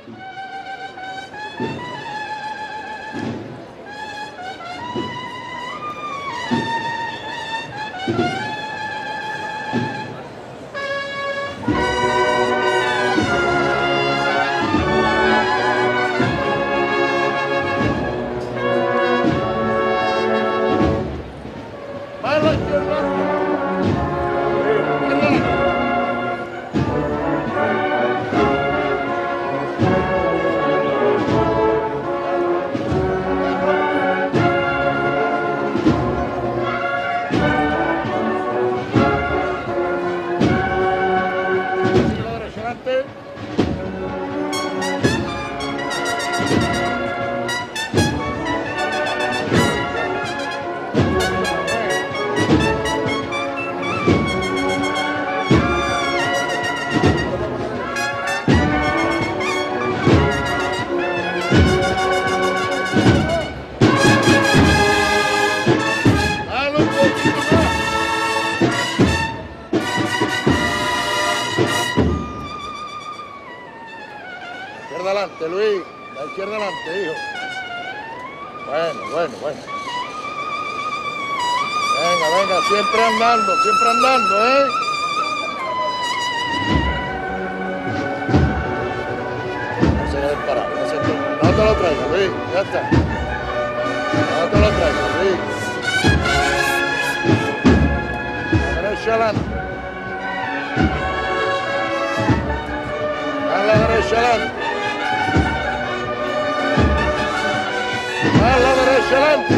Adelante, Luis, la izquierda adelante, hijo. Bueno. Venga, siempre andando, ¿eh? No se debe parar, no te lo traigas, Luis, ya está. No te lo traigas, Luis. A la derecha adelante. A la derecha adelante. A la derecha adelante.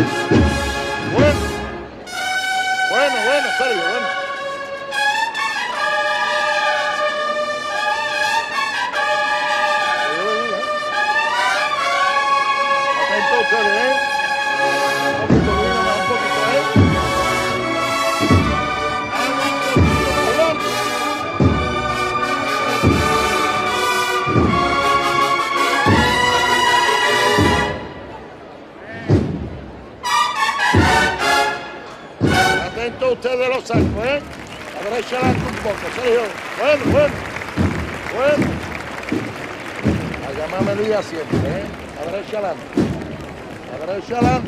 Bueno, Sergio, bueno. Atento ustedes, ¿eh? Un poquito, ¿eh? Atento ustedes los sacos, ¿eh? A la derecha adelante un poco, Sergio. Bueno. A llamarme Luis siempre, ¿eh? A la derecha adelante. A la derecha adelante.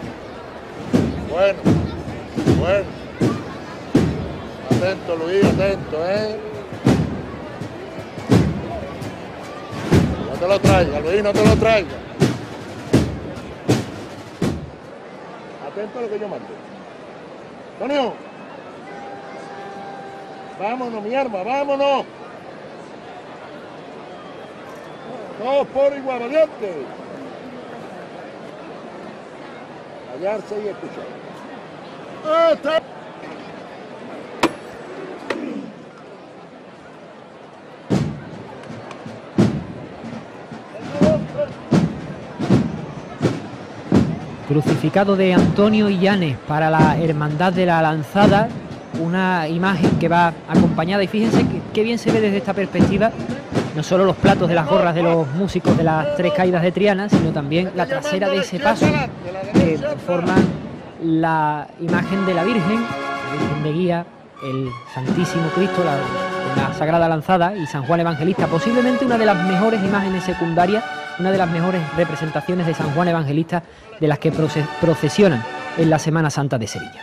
Bueno. Atento, Luis, atento, ¿eh? No te lo traigas, Luis, no te lo traigas. Atento a lo que yo mando. Antonio, vámonos, mi arma, vámonos. Todos por igual, valiente. Hallarse y escuchar. ¡Está! Crucificado de Antonio Illanes para la Hermandad de la Lanzada, una imagen que va acompañada, y fíjense qué bien se ve desde esta perspectiva, no solo los platos de las gorras de los músicos de las tres caídas de Triana, sino también la trasera de ese paso que forman la imagen de la Virgen de Guía, el Santísimo Cristo, la Sagrada Lanzada y San Juan Evangelista, posiblemente una de las mejores imágenes secundarias, una de las mejores representaciones de San Juan Evangelista de las que procesionan en la Semana Santa de Sevilla.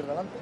izquierda adelante.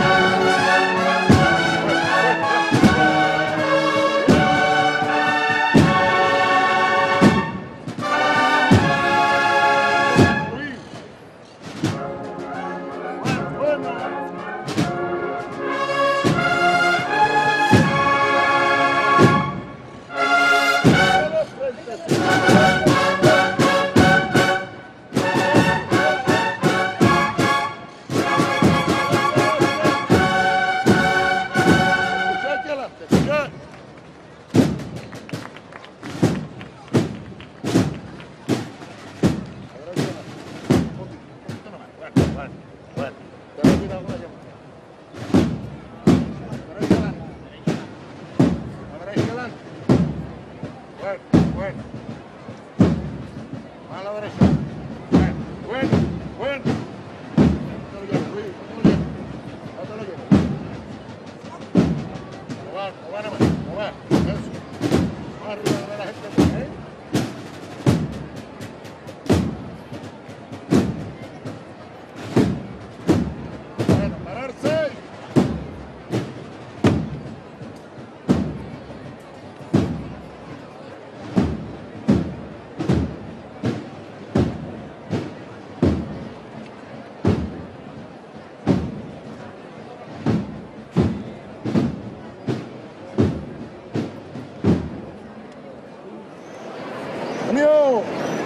¡Amigo!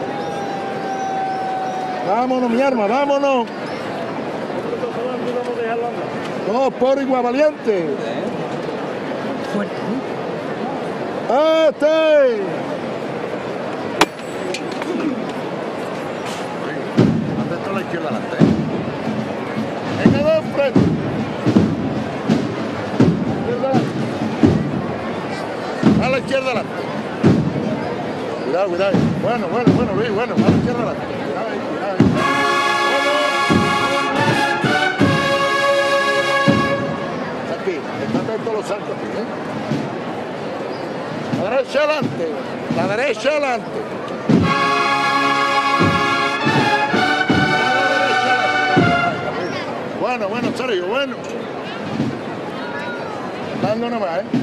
Vámonos, mi arma, vámonos. Dos por igual valiente. Fuerte, ¡Este! Atento a la izquierda adelante. Venga, dos frente. A la izquierda adelante. Cuidado, cuidado. Bueno, Luis, bueno. A la izquierda adelante. Cuidado ahí, cuidado ahí. Aquí, están todos los saltos aquí, ¿eh? La derecha adelante. La derecha adelante. Bueno, Sergio, bueno. Dando nomás, ¿eh?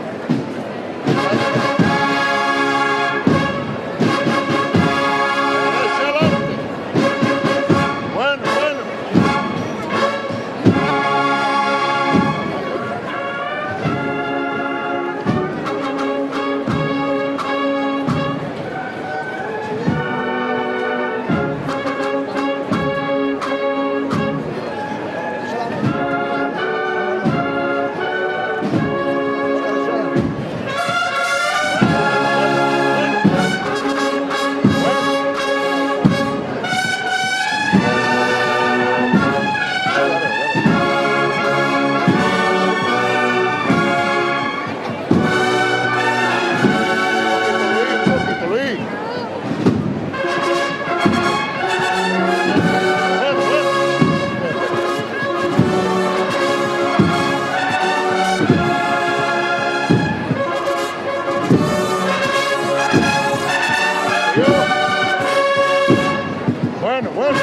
Bueno.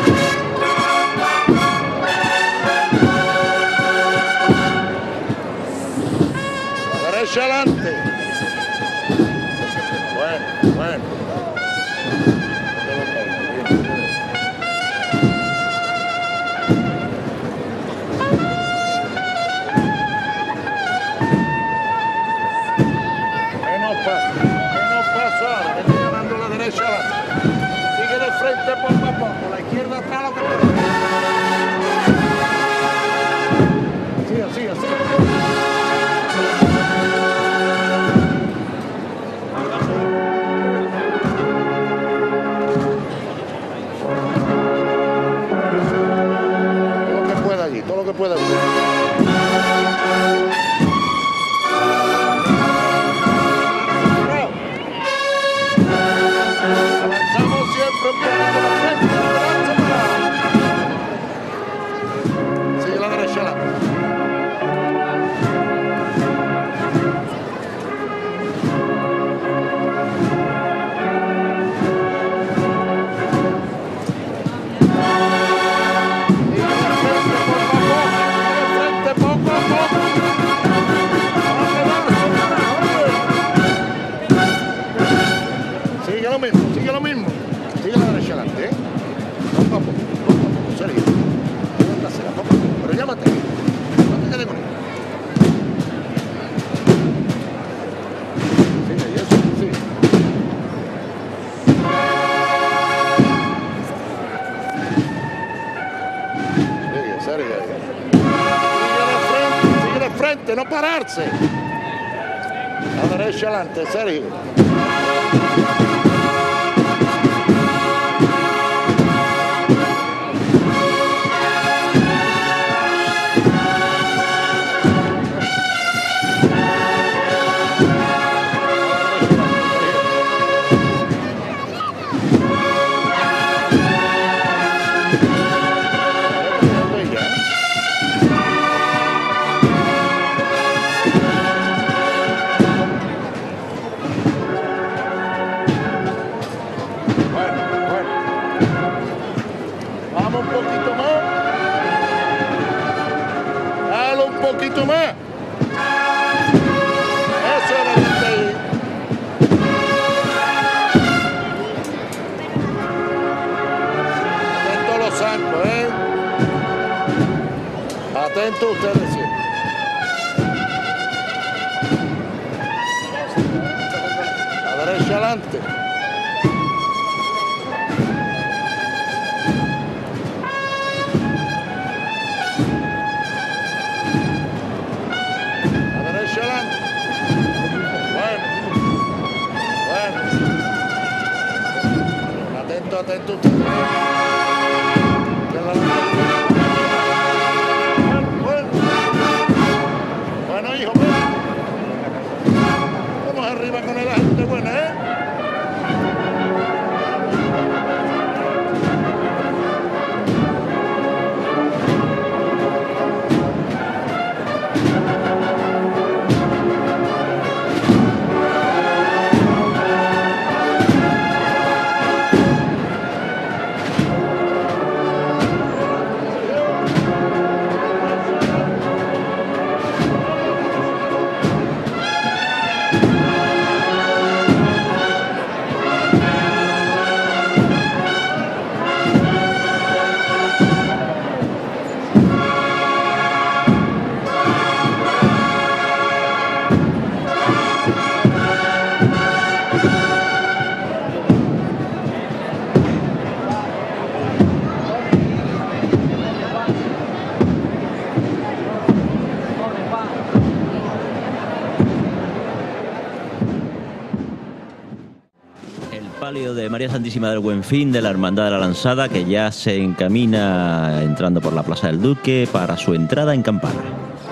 La derecha adelante. Bueno. Menos paso ahora, que estoy ganando la derecha adelante. Sigue de frente poco a poco, la izquierda atrás lo que puede. Así. Todo lo que pueda allí. Avanzamos siempre un poquito la frente, sigue la derecha adelante. Sigue la frente, por favor. adelante, no pararse. La derecha adelante, Sergio. Vamos un poquito más. Dale un poquito más. Eso es lo que ahí. Atento a los zancos, Atento ustedes siempre. La derecha adelante. Atento. Bueno, hijo. Vamos arriba con la gente buena, Palio de María Santísima del Buen Fin de la Hermandad de la Lanzada, que ya se encamina entrando por la Plaza del Duque para su entrada en campana.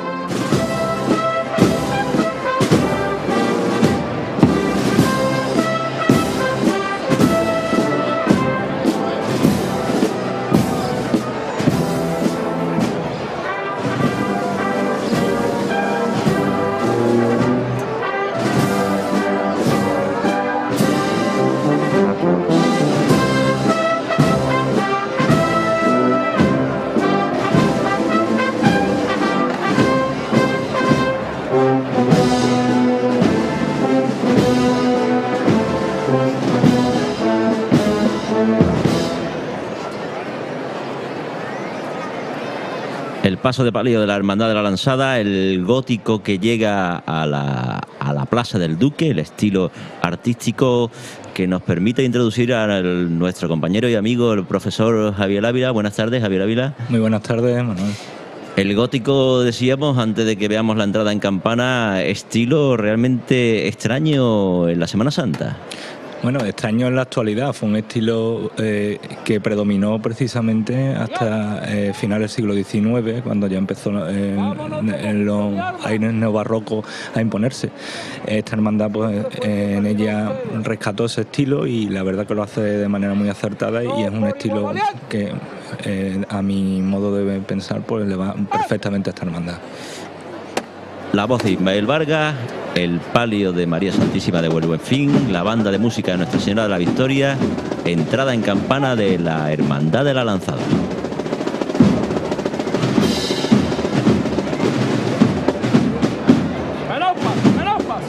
El paso de palio de la Hermandad de la Lanzada, el gótico que llega a la Plaza del Duque, el estilo artístico que nos permite introducir a nuestro compañero y amigo, el profesor Javier Ávila. Buenas tardes, Javier Ávila. Muy buenas tardes, Manuel. El gótico, decíamos, antes de que veamos la entrada en campana, estilo realmente extraño en la Semana Santa. Bueno, extraño en la actualidad, fue un estilo que predominó precisamente hasta finales del siglo XIX, cuando ya empezó en los aires neobarrocos a imponerse. Esta hermandad, pues, en ella rescató ese estilo y la verdad que lo hace de manera muy acertada y es un estilo que, a mi modo de pensar, pues le va perfectamente a esta hermandad. La voz de Ismael Vargas, el palio de María Santísima de Buen Fin, la banda de música de Nuestra Señora de la Victoria, entrada en campana de la Hermandad de la Lanzada. Menos paso.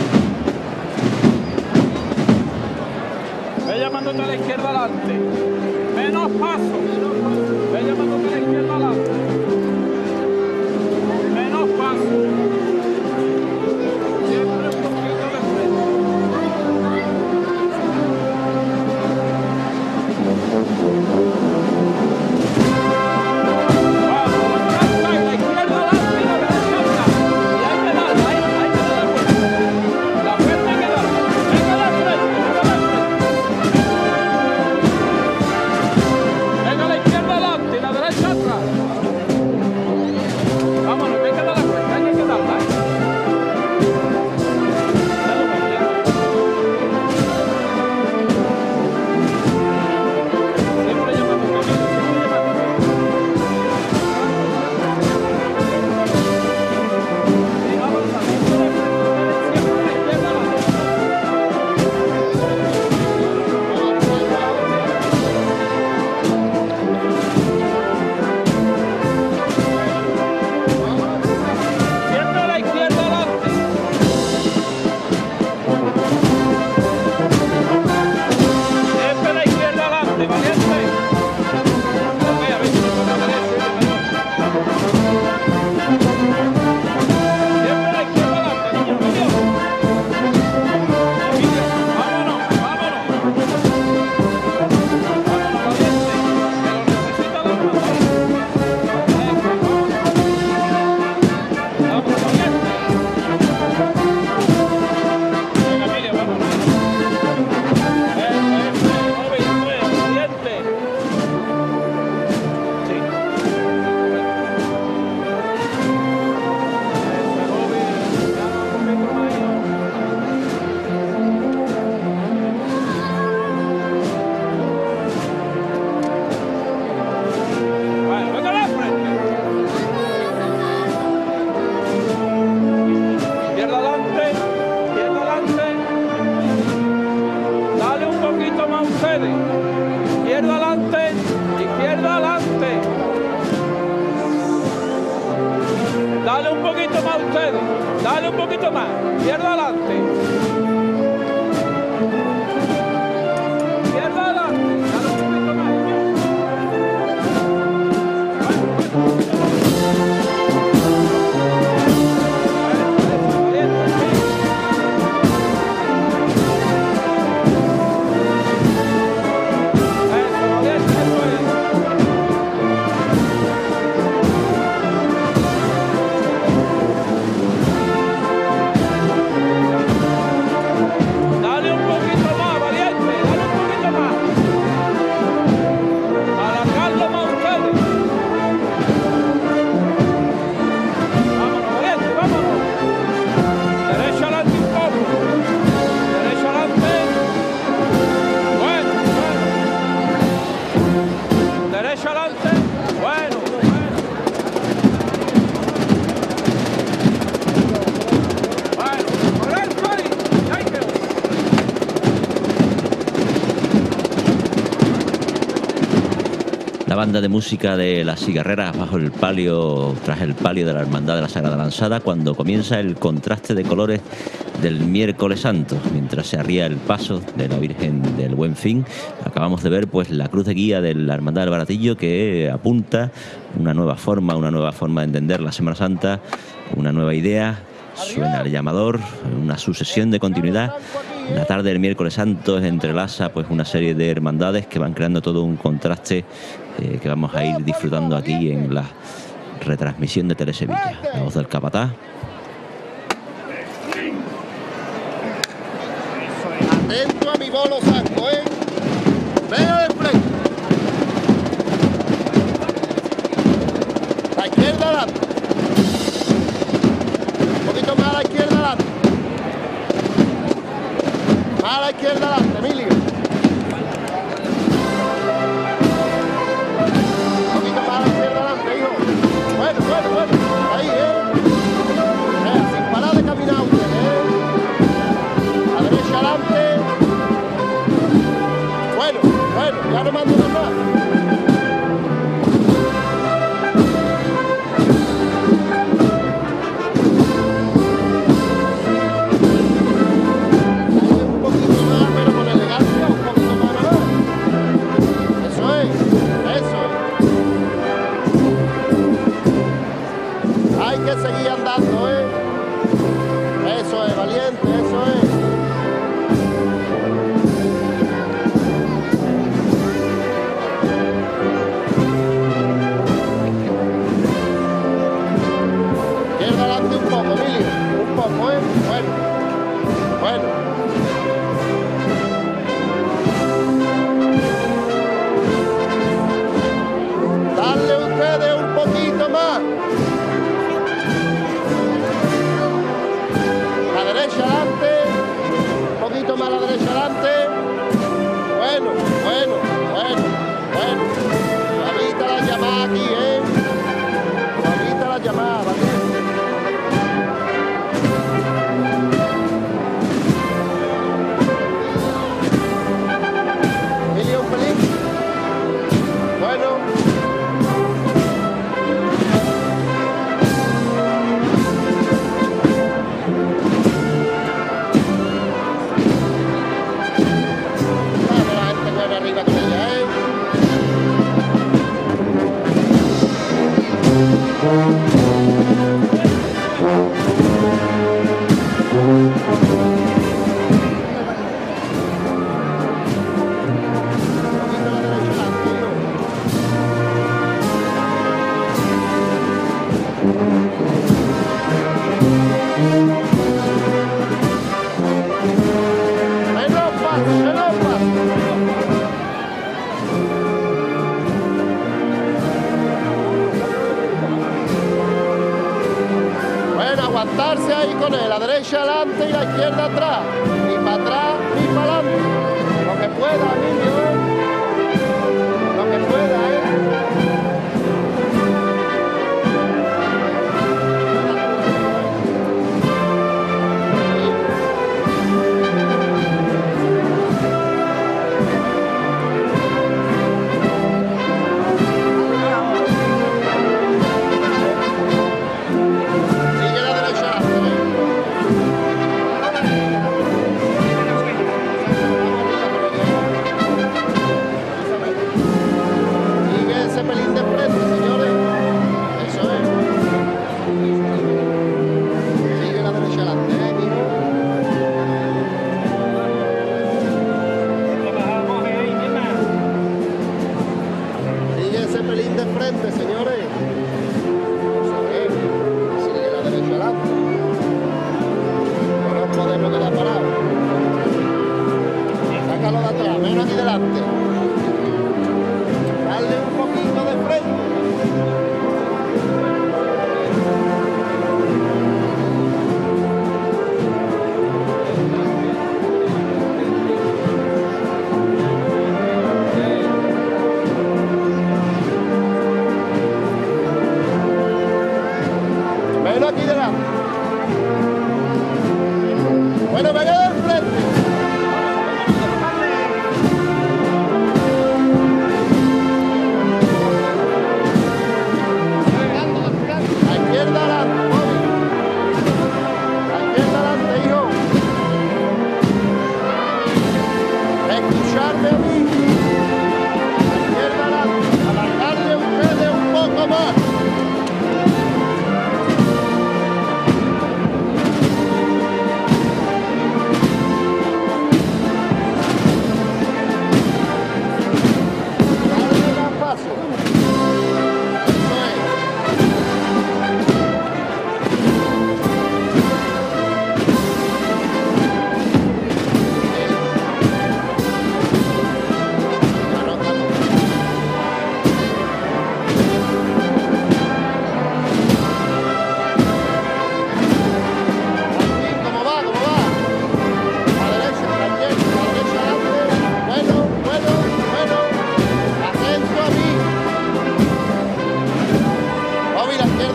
Ve llamándote a la izquierda adelante. Menos paso. Ve llamándote a la izquierda adelante. Menos paso. Dale un poquito más ustedes. Dale un poquito más. Izquierda adelante. Izquierda adelante. Dale un poquito más. La banda de música de las cigarreras bajo el palio, tras el palio de la Hermandad de la Sagrada Lanzada, cuando comienza el contraste de colores del miércoles santo, mientras se arría el paso de la Virgen del Buen Fin. Acabamos de ver pues la cruz de guía de la Hermandad del Baratillo, que apunta una nueva forma de entender la Semana Santa, una nueva idea. Suena el llamador, una sucesión de continuidad. La tarde del miércoles santo entrelaza pues una serie de hermandades que van creando todo un contraste que vamos a ir disfrutando aquí en la retransmisión de Telesevilla. La voz del capataz. Atento a mi bolo saco, Venga de frente. La izquierda adelante. Un poquito más a la izquierda adelante. Más a la izquierda adelante, Emilio. Un poquito más a la izquierda adelante, hijo. Bueno. Ahí, sin parar de caminar usted, A la derecha adelante. Bueno, ya no mando nada más. Un poquito más, pero con elegancia, un poquito más nada más. Eso es. Hay que seguir andando, Eso es, valiente, eso es. Izquierda adelante un poco, Emilio. Un poco, Bueno. Dale ustedes un poquito más. La derecha adelante. Un poquito más a la derecha adelante. Bueno. Ahorita la llamada aquí, Ahorita la llamada, valiente. Emilio, un pelín. Bueno. Vamos, la gente buena arriba con ella, Bueno, aguantarse ahí con él, la derecha adelante y la izquierda atrás, ni para atrás ni para adelante, lo que pueda, niño, lo que pueda,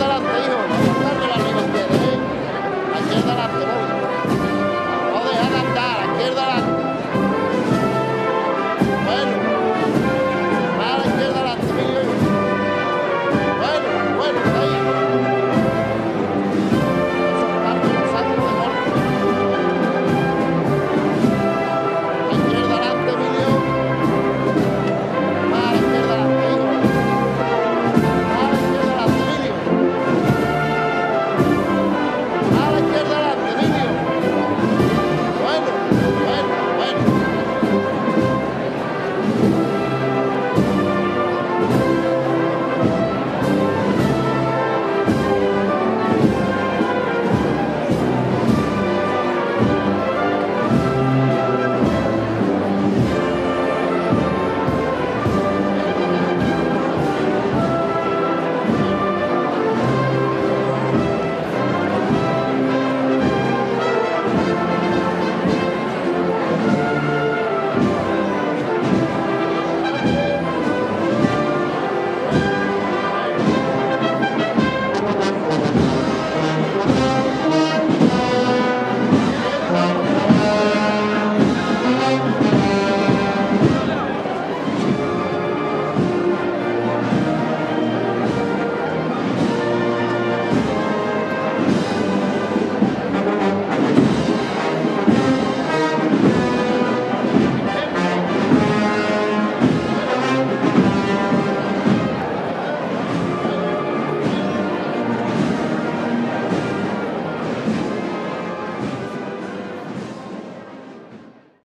adelante, hijo.